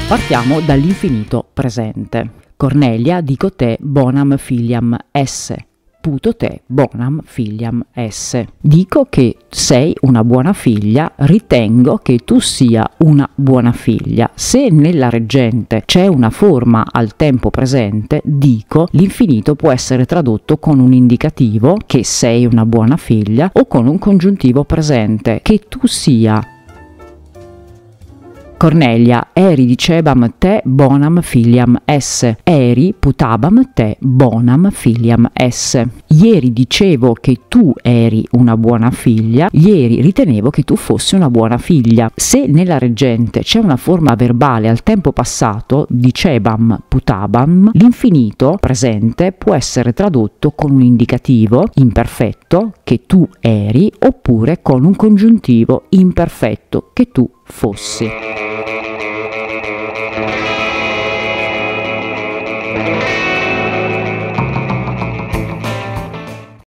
Partiamo dall'infinito presente. Cornelia, dico te, bonam filiam esse. Puto te, bonam filiam esse. Dico che sei una buona figlia, ritengo che tu sia una buona figlia. Se nella reggente c'è una forma al tempo presente, dico, l'infinito può essere tradotto con un indicativo, che sei una buona figlia, o con un congiuntivo presente, che tu sia. Cornelia, eri dicebam te bonam filiam esse, eri putabam te bonam filiam esse. Ieri dicevo che tu eri una buona figlia, ieri ritenevo che tu fossi una buona figlia. Se nella reggente c'è una forma verbale al tempo passato, dicebam, putabam, l'infinito presente può essere tradotto con un indicativo imperfetto, che tu eri, oppure con un congiuntivo imperfetto, che tu fossi.